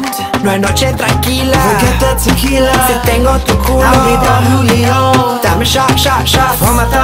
No hay noche tranquila, forget the tequila. si tengo tu culo, I'll be the Julio. dame shot, shot, shot. For my